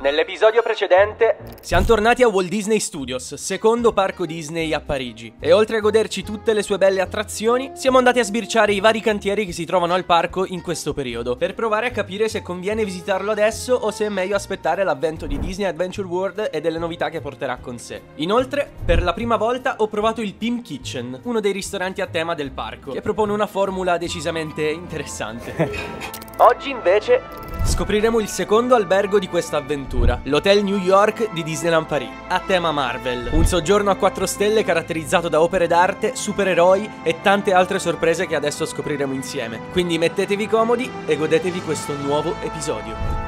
Nell'episodio precedente siamo tornati a Walt Disney Studios, secondo parco Disney a Parigi. E oltre a goderci tutte le sue belle attrazioni, siamo andati a sbirciare i vari cantieri che si trovano al parco in questo periodo, per provare a capire se conviene visitarlo adesso o se è meglio aspettare l'avvento di Disney Adventure World e delle novità che porterà con sé. Inoltre, per la prima volta ho provato il Pim Kitchen, uno dei ristoranti a tema del parco, che propone una formula decisamente interessante. Oggi invece scopriremo il secondo albergo di questa avventura, l'Hotel New York di Disneyland Paris, a tema Marvel. Un soggiorno a 4 stelle caratterizzato da opere d'arte, supereroi e tante altre sorprese che adesso scopriremo insieme. Quindi mettetevi comodi e godetevi questo nuovo episodio.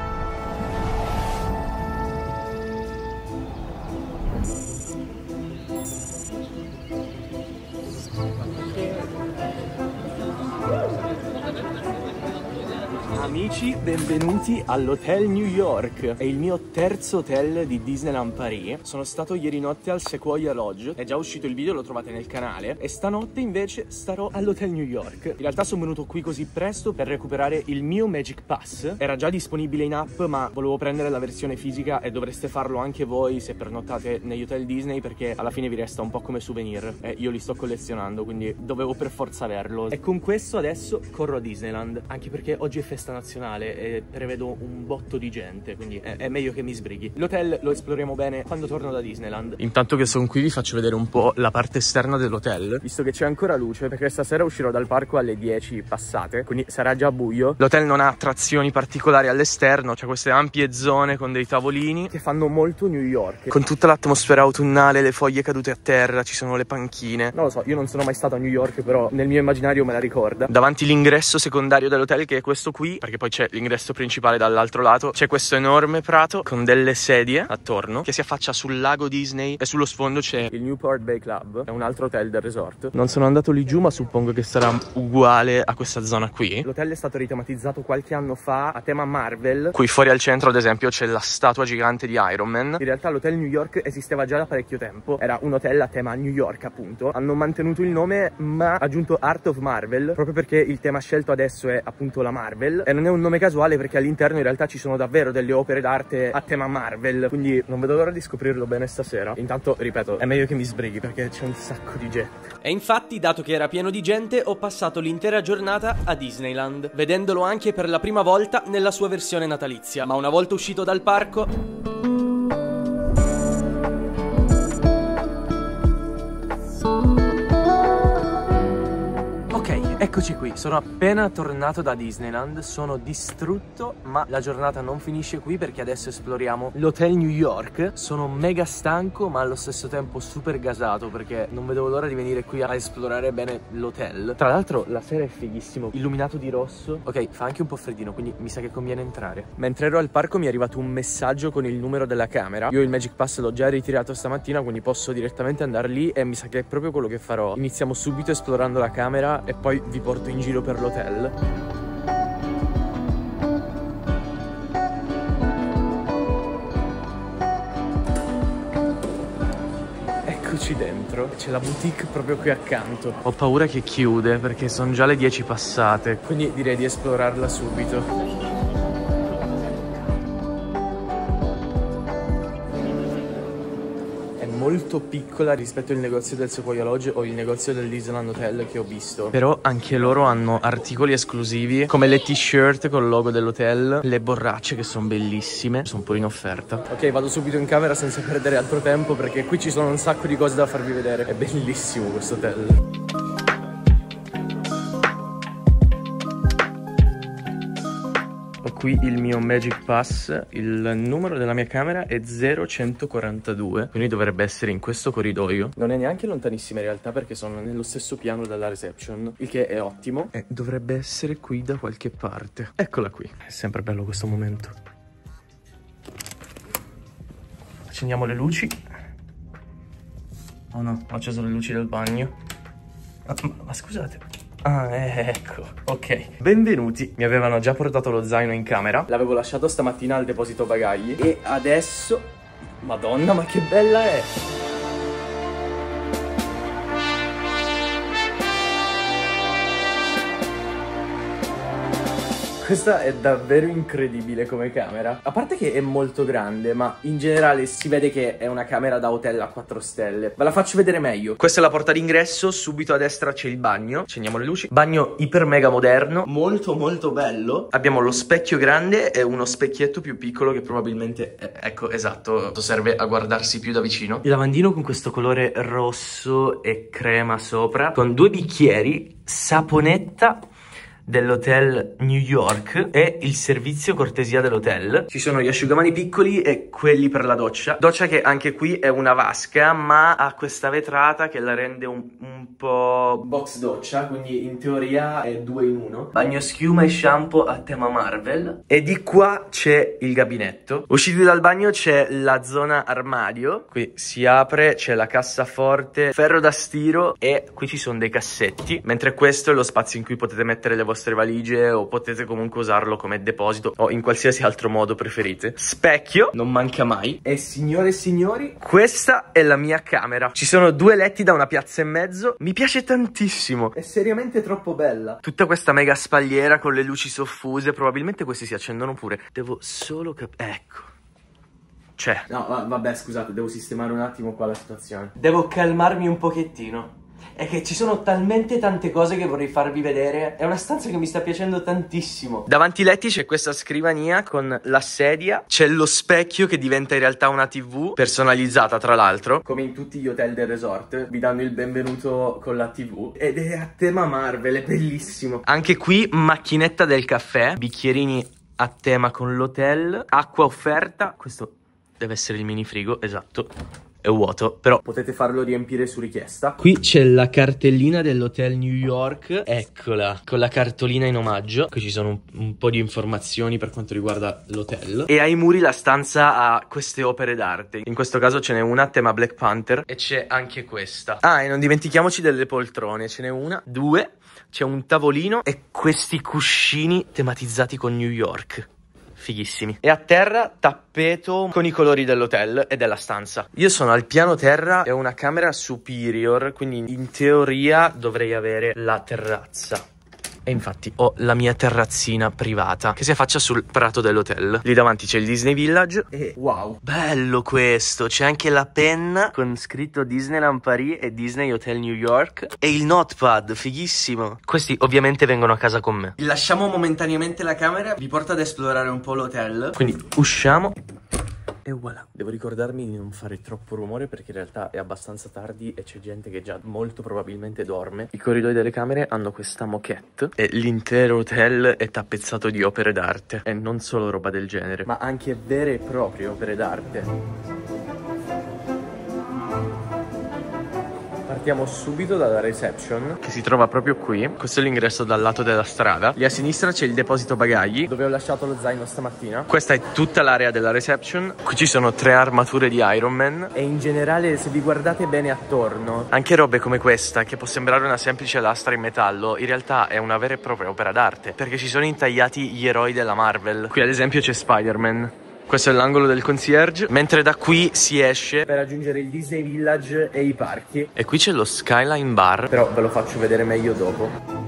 Amici, benvenuti all'Hotel New York. È il mio terzo hotel di Disneyland Paris. Sono stato ieri notte al Sequoia Lodge. È già uscito il video, lo trovate nel canale. E stanotte invece starò all'Hotel New York. In realtà sono venuto qui così presto per recuperare il mio Magic Pass. Era già disponibile in app, ma volevo prendere la versione fisica e dovreste farlo anche voi se pernottate negli hotel Disney, perché alla fine vi resta un po' come souvenir. E io li sto collezionando, quindi dovevo per forza averlo. E con questo adesso corro a Disneyland, anche perché oggi è festa nazionale e prevedo un botto di gente, quindi è meglio che mi sbrighi. L'hotel lo esploriamo bene quando torno da Disneyland. Intanto che sono qui vi faccio vedere un po' la parte esterna dell'hotel, visto che c'è ancora luce, perché stasera uscirò dal parco alle 10 passate, quindi sarà già buio. L'hotel non ha attrazioni particolari all'esterno, c'è queste ampie zone con dei tavolini che fanno molto New York, con tutta l'atmosfera autunnale, le foglie cadute a terra, ci sono le panchine. Non lo so, io non sono mai stato a New York, però nel mio immaginario me la ricorda. Davanti l'ingresso secondario dell'hotel, che è questo qui, perché poi c'è l'ingresso principale dall'altro lato, c'è questo enorme prato con delle sedie attorno che si affaccia sul lago Disney e sullo sfondo c'è il Newport Bay Club, è un altro hotel del resort. Non sono andato lì giù, ma suppongo che sarà uguale a questa zona qui. L'hotel è stato ritematizzato qualche anno fa a tema Marvel. Qui fuori al centro ad esempio c'è la statua gigante di Iron Man. In realtà l'hotel New York esisteva già da parecchio tempo, era un hotel a tema New York appunto. Hanno mantenuto il nome ma aggiunto Art of Marvel, proprio perché il tema scelto adesso è appunto la Marvel, e non è un nome casuale perché all'interno in realtà ci sono davvero delle opere d'arte a tema Marvel, quindi non vedo l'ora di scoprirlo bene stasera. Intanto, ripeto, è meglio che mi sbrighi perché c'è un sacco di gente. E infatti, dato che era pieno di gente, ho passato l'intera giornata a Disneyland, vedendolo anche per la prima volta nella sua versione natalizia. Ma una volta uscito dal parco, eccoci qui, sono appena tornato da Disneyland, sono distrutto, ma la giornata non finisce qui perché adesso esploriamo l'Hotel New York. Sono mega stanco ma allo stesso tempo super gasato perché non vedevo l'ora di venire qui a esplorare bene l'hotel. Tra l'altro la sera è fighissimo, illuminato di rosso. Ok, fa anche un po' freddino, quindi mi sa che conviene entrare. Mentre ero al parco mi è arrivato un messaggio con il numero della camera. Io il Magic Pass l'ho già ritirato stamattina, quindi posso direttamente andare lì e mi sa che è proprio quello che farò. Iniziamo subito esplorando la camera e poi vi porto in giro per l'hotel. Eccoci dentro, c'è la boutique proprio qui accanto. Ho paura che chiude perché sono già le 10 passate, quindi direi di esplorarla subito. Molto piccola rispetto al negozio del Sequoia Lodge o il negozio del Disneyland Hotel che ho visto, però anche loro hanno articoli esclusivi come le t-shirt con il logo dell'hotel, le borracce che sono bellissime, sono pure in offerta. Ok, vado subito in camera senza perdere altro tempo perché qui ci sono un sacco di cose da farvi vedere. È bellissimo questo hotel. Qui il mio Magic Pass, il numero della mia camera è 0142, quindi dovrebbe essere in questo corridoio. Non è neanche lontanissima in realtà perché sono nello stesso piano della reception, il che è ottimo, e dovrebbe essere qui da qualche parte. Eccola qui, è sempre bello questo momento. Accendiamo le luci. Oh no, ho acceso le luci del bagno. Ma scusate. Ah, ecco, ok. Benvenuti. Mi avevano già portato lo zaino in camera. L'avevo lasciato stamattina al deposito bagagli. E adesso... Madonna, ma che bella è! Questa è davvero incredibile come camera. A parte che è molto grande, ma in generale si vede che è una camera da hotel a 4 stelle. Ve la faccio vedere meglio. Questa è la porta d'ingresso, subito a destra c'è il bagno. Accendiamo le luci. Bagno iper mega moderno, molto molto bello. Abbiamo lo specchio grande e uno specchietto più piccolo che probabilmente, ecco, esatto, serve a guardarsi più da vicino. Il lavandino con questo colore rosso e crema sopra, con 2 bicchieri, saponetta dell'hotel New York e il servizio cortesia dell'hotel. Ci sono gli asciugamani piccoli e quelli per la doccia. Doccia che anche qui è una vasca, ma ha questa vetrata che la rende un po' box doccia, quindi in teoria è 2 in 1. Bagno schiuma e shampoo a tema Marvel. E di qua c'è il gabinetto. Usciti dal bagno c'è la zona armadio. Qui si apre, c'è la cassaforte, ferro da stiro e qui ci sono dei cassetti. Mentre questo è lo spazio in cui potete mettere le vostre valigie o potete comunque usarlo come deposito o in qualsiasi altro modo preferite. Specchio, non manca mai. E signore e signori, questa è la mia camera. Ci sono 2 letti da 1,5 piazze. Mi piace tantissimo. È seriamente troppo bella. Tutta questa mega spalliera con le luci soffuse. Probabilmente questi si accendono pure. Devo solo ecco. Cioè, no, vabbè, scusate, devo sistemare un attimo qua la situazione. Devo calmarmi un pochettino. È che ci sono talmente tante cose che vorrei farvi vedere. È una stanza che mi sta piacendo tantissimo. Davanti ai letti c'è questa scrivania con la sedia. C'è lo specchio che diventa in realtà una TV personalizzata, tra l'altro. Come in tutti gli hotel del resort, vi danno il benvenuto con la TV. Ed è a tema Marvel, è bellissimo. Anche qui macchinetta del caffè, bicchierini a tema con l'hotel, acqua offerta. Questo deve essere il mini frigo, esatto. È vuoto, però potete farlo riempire su richiesta. Qui c'è la cartellina dell'hotel New York. Eccola, con la cartolina in omaggio. Qui ci sono un po' di informazioni per quanto riguarda l'hotel. E ai muri la stanza ha queste opere d'arte. In questo caso ce n'è una a tema Black Panther. E c'è anche questa. Ah, e non dimentichiamoci delle poltrone. Ce n'è una, 2. C'è un tavolino e questi cuscini tematizzati con New York. Fighissimi. E a terra tappeto con i colori dell'hotel e della stanza. Io sono al piano terra e ho una camera superior, quindi in teoria dovrei avere la terrazza. E infatti ho la mia terrazzina privata che si affaccia sul prato dell'hotel. Lì davanti c'è il Disney Village. E wow, bello questo. C'è anche la penna con scritto Disneyland Paris e Disney Hotel New York. E il notepad, fighissimo. Questi ovviamente vengono a casa con me. Lasciamo momentaneamente la camera. Vi porto ad esplorare un po' l'hotel. Quindi usciamo. E voilà. Devo ricordarmi di non fare troppo rumore perché in realtà è abbastanza tardi e c'è gente che già molto probabilmente dorme. I corridoi delle camere hanno questa moquette e l'intero hotel è tappezzato di opere d'arte. E non solo roba del genere, ma anche vere e proprie opere d'arte. Partiamo subito dalla reception, che si trova proprio qui. Questo è l'ingresso dal lato della strada. Lì a sinistra c'è il deposito bagagli, dove ho lasciato lo zaino stamattina. Questa è tutta l'area della reception. Qui ci sono 3 armature di Iron Man. E in generale, se vi guardate bene attorno, anche robe come questa, che può sembrare una semplice lastra in metallo, in realtà è una vera e propria opera d'arte, perché ci sono intagliati gli eroi della Marvel. Qui ad esempio c'è Spider-Man. Questo è l'angolo del concierge, mentre da qui si esce per raggiungere il Disney Village e i parchi. E qui c'è lo Skyline Bar, però ve lo faccio vedere meglio dopo.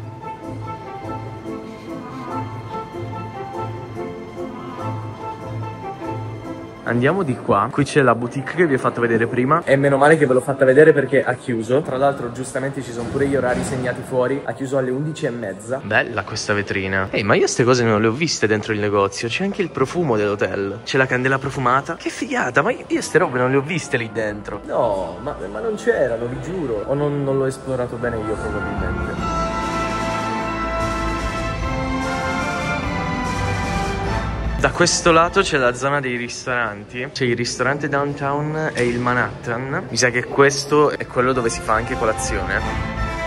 Andiamo di qua. Qui c'è la boutique che vi ho fatto vedere prima. E meno male che ve l'ho fatta vedere perché ha chiuso. Tra l'altro giustamente ci sono pure gli orari segnati fuori. Ha chiuso alle 11:30. Bella questa vetrina. Ehi, ma io ste cose non le ho viste dentro il negozio. C'è anche il profumo dell'hotel. C'è la candela profumata. Che figata, ma io ste robe non le ho viste lì dentro. No, ma non c'erano, vi giuro. O non l'ho esplorato bene io probabilmente. Da questo lato c'è la zona dei ristoranti. C'è il ristorante downtown e il Manhattan. Mi sa che questo è quello dove si fa anche colazione.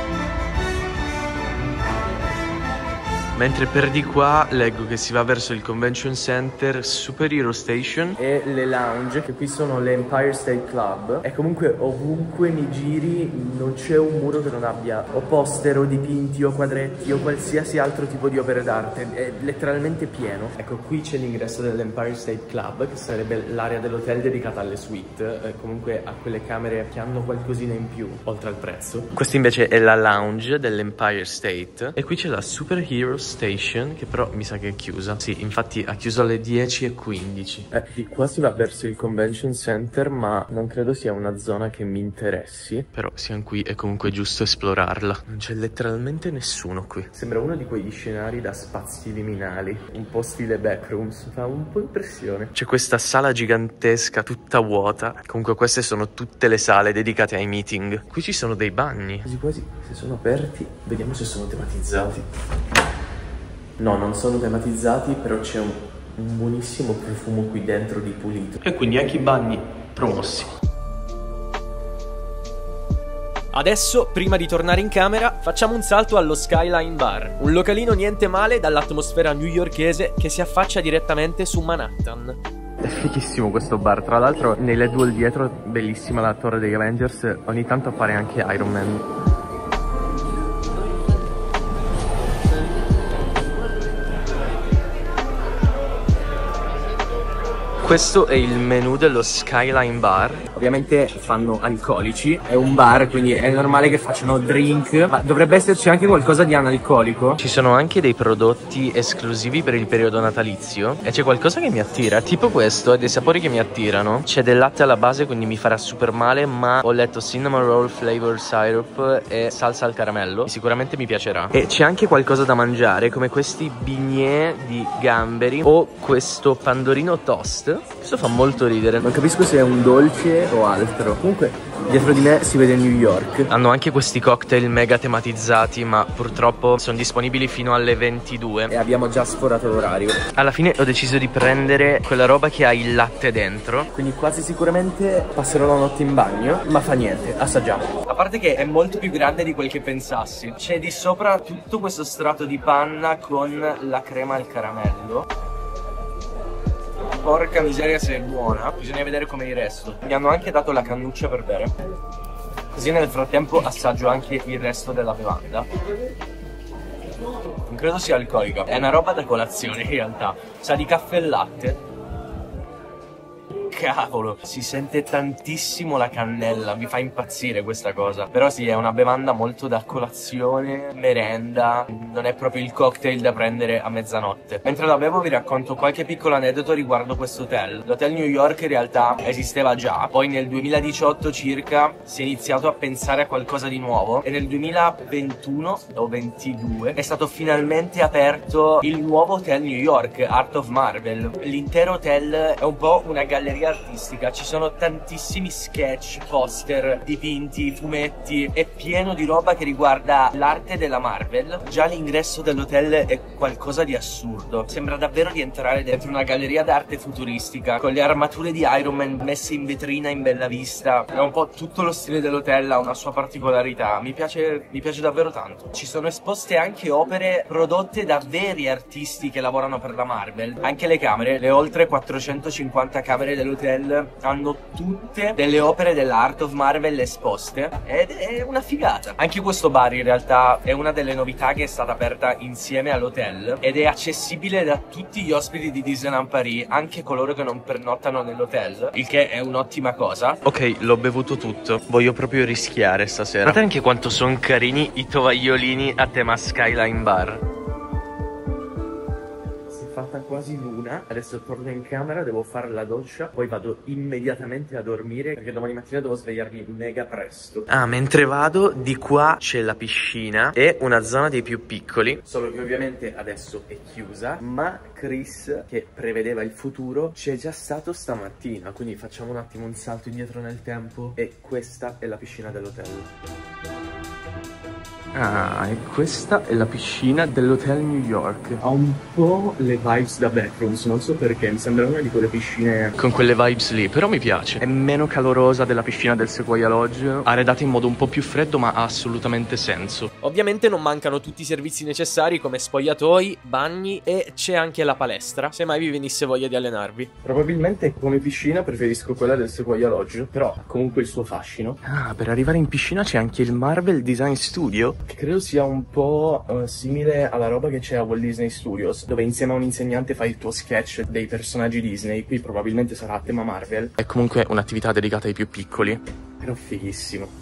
Mentre per di qua leggo che si va verso il Convention Center, Superhero Station e le lounge, che qui sono l'Empire State Club. E comunque ovunque mi giri non c'è un muro che non abbia o poster o dipinti o quadretti o qualsiasi altro tipo di opere d'arte. È letteralmente pieno. Ecco, qui c'è l'ingresso dell'Empire State Club, che sarebbe l'area dell'hotel dedicata alle suite, comunque a quelle camere che hanno qualcosina in più, oltre al prezzo. Questa invece è la lounge dell'Empire State. E qui c'è la Superhero Station, che però mi sa che è chiusa. Sì, infatti ha chiuso alle 10:15. Di qua si va verso il Convention Center, ma non credo sia una zona che mi interessi. Però siamo qui, è comunque giusto esplorarla. Non c'è letteralmente nessuno qui. Sembra uno di quegli scenari da spazi liminali, un po' stile Backrooms, fa un po' impressione. C'è questa sala gigantesca, tutta vuota. Comunque queste sono tutte le sale dedicate ai meeting. Qui ci sono dei bagni. Quasi quasi, se sono aperti, vediamo se sono tematizzati. No, non sono tematizzati, però c'è un buonissimo profumo qui dentro di pulito. E quindi anche i bagni promossi. Adesso, prima di tornare in camera, facciamo un salto allo Skyline Bar, un localino niente male dall'atmosfera newyorkese che si affaccia direttamente su Manhattan. È fighissimo questo bar, tra l'altro nei LED wall dietro, bellissima la torre degli Avengers, ogni tanto appare anche Iron Man. Questo è il menù dello Skyline Bar. Ovviamente fanno alcolici, è un bar quindi è normale che facciano drink, ma dovrebbe esserci anche qualcosa di analcolico. Ci sono anche dei prodotti esclusivi per il periodo natalizio e c'è qualcosa che mi attira, tipo questo, è dei sapori che mi attirano. C'è del latte alla base quindi mi farà super male, ma ho letto cinnamon roll flavor syrup e salsa al caramello, sicuramente mi piacerà. E c'è anche qualcosa da mangiare come questi bignè di gamberi o questo pandorino toast. Questo fa molto ridere. Non capisco se è un dolce o altro. Comunque dietro di me si vede New York. Hanno anche questi cocktail mega tematizzati, ma purtroppo sono disponibili fino alle 22 e abbiamo già sforato l'orario. Alla fine ho deciso di prendere quella roba che ha il latte dentro, quindi quasi sicuramente passerò la notte in bagno, ma fa niente, assaggiamo. A parte che è molto più grande di quel che pensassi. C'è di sopra tutto questo strato di panna con la crema al caramello. Porca miseria se è buona. Bisogna vedere come il resto. Mi hanno anche dato la cannuccia per bere, così nel frattempo assaggio anche il resto della bevanda. Non credo sia alcolica. È una roba da colazione in realtà. Sa di caffè e latte. Cavolo, si sente tantissimo la cannella, mi fa impazzire questa cosa. Però sì, è una bevanda molto da colazione, merenda, non è proprio il cocktail da prendere a mezzanotte. Mentre la bevo vi racconto qualche piccolo aneddoto riguardo questo hotel. L'hotel New York in realtà esisteva già, poi nel 2018 circa si è iniziato a pensare a qualcosa di nuovo e nel 2021 o 22 è stato finalmente aperto il nuovo hotel New York, Art of Marvel. L'intero hotel è un po' una galleria artistica, ci sono tantissimi sketch, poster, dipinti, fumetti, è pieno di roba che riguarda l'arte della Marvel. Già l'ingresso dell'hotel è qualcosa di assurdo, sembra davvero di entrare dentro una galleria d'arte futuristica con le armature di Iron Man messe in vetrina in bella vista. È un po' tutto lo stile dell'hotel, ha una sua particolarità, mi piace davvero tanto. Ci sono esposte anche opere prodotte da veri artisti che lavorano per la Marvel. Anche le camere, le oltre 450 camere dell'hotel hanno tutte delle opere della Art of Marvel esposte ed è una figata. Anche questo bar in realtà è una delle novità che è stata aperta insieme all'hotel ed è accessibile da tutti gli ospiti di Disneyland Paris, anche coloro che non pernottano nell'hotel, il che è un'ottima cosa. Ok, l'ho bevuto tutto, voglio proprio rischiare stasera. Guardate anche quanto sono carini i tovagliolini a tema Skyline Bar. Fatta quasi l'una, adesso torno in camera, devo fare la doccia, poi vado immediatamente a dormire perché domani mattina devo svegliarmi mega presto. Ah, mentre vado, di qua c'è la piscina e una zona dei più piccoli, solo che ovviamente adesso è chiusa, ma Chris, che prevedeva il futuro, c'è già stato stamattina, quindi facciamo un attimo un salto indietro nel tempo e questa è la piscina dell'hotel. Ah, e questa è la piscina dell'Hotel New York. Ha un po' le vibes da Backrooms, non so perché, mi sembra una di quelle piscine con quelle vibes lì, però mi piace. È meno calorosa della piscina del Sequoia Lodge, arredata in modo un po' più freddo, ma ha assolutamente senso. Ovviamente non mancano tutti i servizi necessari come spogliatoi, bagni e c'è anche la palestra, se mai vi venisse voglia di allenarvi. Probabilmente come piscina preferisco quella del Sequoia Lodge, però ha comunque il suo fascino. Ah, per arrivare in piscina c'è anche il Marvel Design Studio, che credo sia un po' simile alla roba che c'è a Walt Disney Studios, dove insieme a un insegnante fai il tuo sketch dei personaggi Disney. Qui probabilmente sarà a tema Marvel. È comunque un'attività dedicata ai più piccoli, però fighissimo.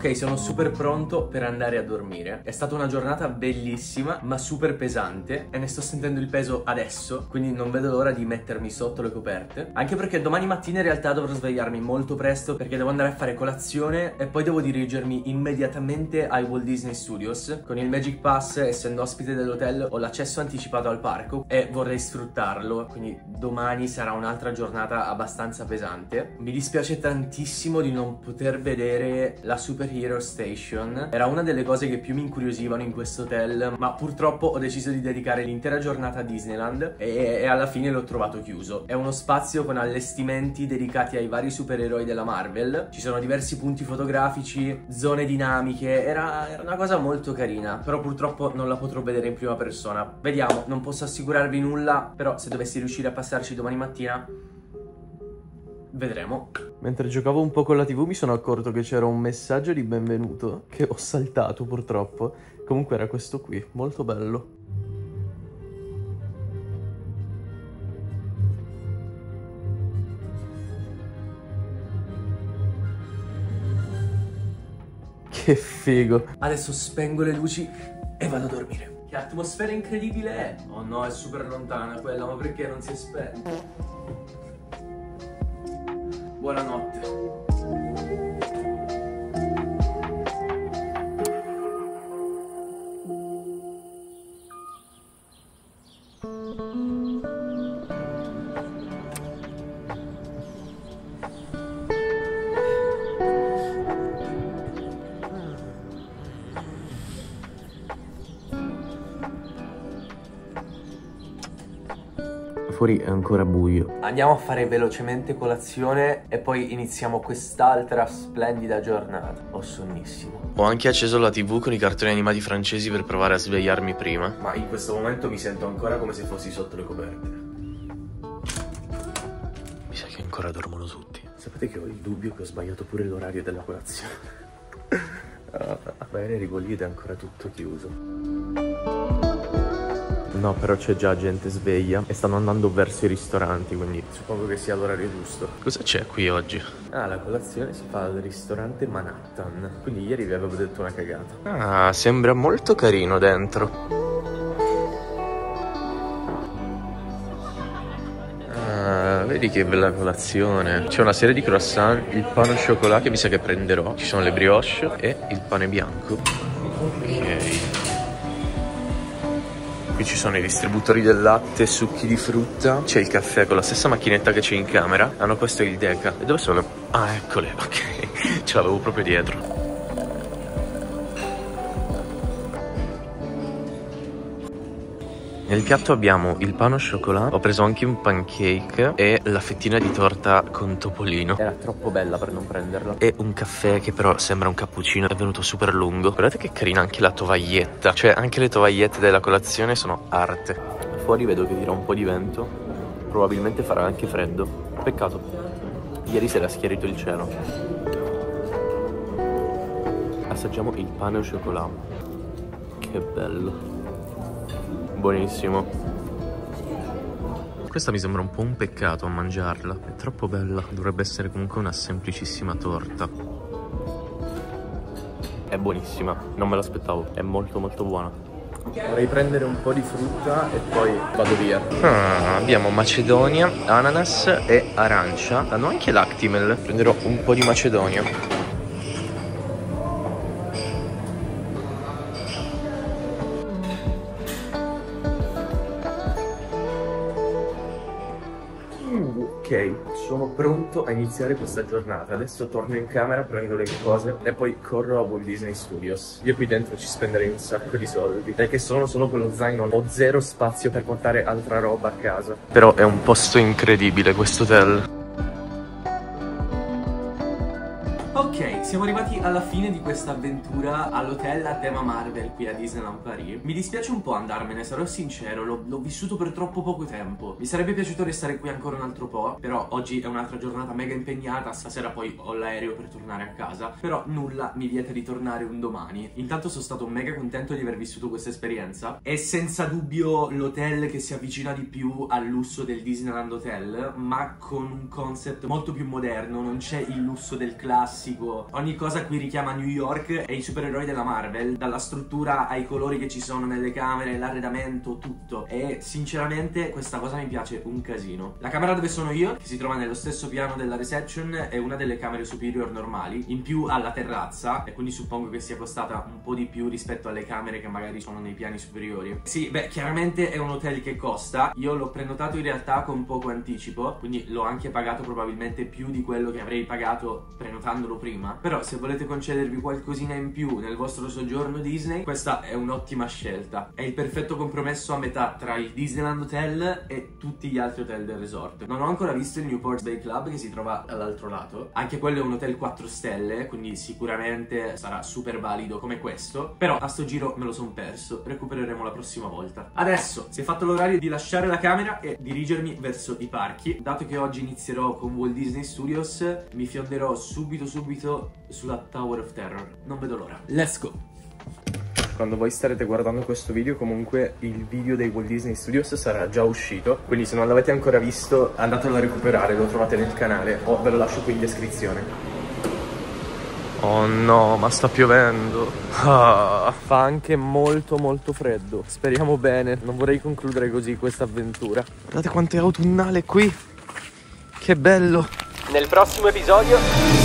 Ok, sono super pronto per andare a dormire. È stata una giornata bellissima, ma super pesante e ne sto sentendo il peso adesso, quindi non vedo l'ora di mettermi sotto le coperte. Anche perché domani mattina in realtà dovrò svegliarmi molto presto perché devo andare a fare colazione e poi devo dirigermi immediatamente ai Walt Disney Studios. Con il Magic Pass, essendo ospite dell'hotel, ho l'accesso anticipato al parco e vorrei sfruttarlo, quindi domani sarà un'altra giornata abbastanza pesante. Mi dispiace tantissimo di non poter vedere la Superhero Station. Era una delle cose che più mi incuriosivano in questo hotel, ma purtroppo ho deciso di dedicare l'intera giornata a Disneyland e alla fine l'ho trovato chiuso. È uno spazio con allestimenti dedicati ai vari supereroi della Marvel. Ci sono diversi punti fotografici, zone dinamiche, era una cosa molto carina, però purtroppo non la potrò vedere in prima persona. Vediamo, non posso assicurarvi nulla, però se dovessi riuscire a passarci domani mattina vedremo. Mentre giocavo un po' con la TV mi sono accorto che c'era un messaggio di benvenuto che ho saltato purtroppo. Comunque era questo qui, molto bello. Che figo. Adesso spengo le luci e vado a dormire. Che atmosfera incredibile è. Oh no, è super lontana quella, ma perché non si è spenta? Buonanotte. Fuori è ancora buio. Andiamo a fare velocemente colazione e poi iniziamo quest'altra splendida giornata. Ho sonnissimo. Ho anche acceso la TV con i cartoni animati francesi per provare a svegliarmi prima. Ma in questo momento mi sento ancora come se fossi sotto le coperte. Mi sa che ancora dormono tutti. Sapete che ho il dubbio che ho sbagliato pure l'orario della colazione. Magari ero lì ed è ancora tutto chiuso. No, però c'è già gente sveglia e stanno andando verso i ristoranti, quindi suppongo che sia l'orario giusto. Cosa c'è qui oggi? Ah, la colazione si fa al ristorante Manhattan. Quindi ieri vi avevo detto una cagata. Ah, sembra molto carino dentro. Ah, vedi che bella colazione. C'è una serie di croissant, il pane au chocolat che mi sa che prenderò. Ci sono le brioche e il pane bianco. Ok. Qui ci sono i distributori del latte, succhi di frutta. C'è il caffè con la stessa macchinetta che c'è in camera. Hanno posto il deca. E dove sono? Ah, eccole, ok. Ce l'avevo proprio dietro. Nel piatto abbiamo il pane au chocolat, ho preso anche un pancake e la fettina di torta con topolino. Era troppo bella per non prenderla. E un caffè che però sembra un cappuccino, è venuto super lungo. Guardate che carina anche la tovaglietta, cioè anche le tovagliette della colazione sono arte. Fuori vedo che tira un po' di vento, probabilmente farà anche freddo. Peccato, ieri si era schiarito il cielo. Assaggiamo il pane au chocolat. Che bello. Buonissimo. Questa mi sembra un po' un peccato a mangiarla. È troppo bella. Dovrebbe essere comunque una semplicissima torta. È buonissima. Non me l'aspettavo. È molto molto buona. Vorrei prendere un po' di frutta e poi vado via. Abbiamo macedonia, ananas e arancia. Hanno anche l'Actimel. Prenderò un po' di macedonia. Ok, sono pronto a iniziare questa giornata. Adesso torno in camera, prendo le cose e poi corro a Walt Disney Studios. Io qui dentro ci spenderei un sacco di soldi, perché sono solo con lo zaino, ho zero spazio per portare altra roba a casa. Però è un posto incredibile questo hotel. Ok, siamo arrivati alla fine di questa avventura all'hotel a tema Marvel qui a Disneyland Paris. Mi dispiace un po' andarmene, sarò sincero, l'ho vissuto per troppo poco tempo. Mi sarebbe piaciuto restare qui ancora un altro po', però oggi è un'altra giornata mega impegnata, stasera poi ho l'aereo per tornare a casa, però nulla mi vieta di tornare un domani. Intanto sono stato mega contento di aver vissuto questa esperienza. È senza dubbio l'hotel che si avvicina di più al lusso del Disneyland Hotel, ma con un concept molto più moderno, non c'è il lusso del classico Ogni cosa qui richiama New York e i supereroi della Marvel, dalla struttura ai colori che ci sono nelle camere, l'arredamento, tutto. E sinceramente questa cosa mi piace un casino. La camera dove sono io, che si trova nello stesso piano della reception, è una delle camere superior normali, in più alla terrazza, e quindi suppongo che sia costata un po' di più rispetto alle camere che magari sono nei piani superiori. Sì, beh, chiaramente è un hotel che costa. Io l'ho prenotato in realtà con poco anticipo, quindi l'ho anche pagato probabilmente più di quello che avrei pagato prenotandolo prima. Però se volete concedervi qualcosina in più nel vostro soggiorno Disney, questa è un'ottima scelta. È il perfetto compromesso a metà tra il Disneyland Hotel e tutti gli altri hotel del resort. Non ho ancora visto il Newport Bay Club, che si trova all'altro lato. Anche quello è un hotel 4 stelle, quindi sicuramente sarà super valido come questo. Però a sto giro me lo son perso, recupereremo la prossima volta. Adesso si è fatto l'orario di lasciare la camera e dirigermi verso i parchi. Dato che oggi inizierò con Walt Disney Studios, mi fionderò subito sulla Tower of Terror. Non vedo l'ora. Let's go! Quando voi starete guardando questo video, comunque il video dei Walt Disney Studios sarà già uscito, quindi se non l'avete ancora visto andatelo a recuperare, lo trovate nel canale o ve lo lascio qui in descrizione. Oh no, ma sta piovendo. Fa anche molto freddo. Speriamo bene, non vorrei concludere così questa avventura. Guardate quanto è autunnale qui. Che bello. Nel prossimo episodio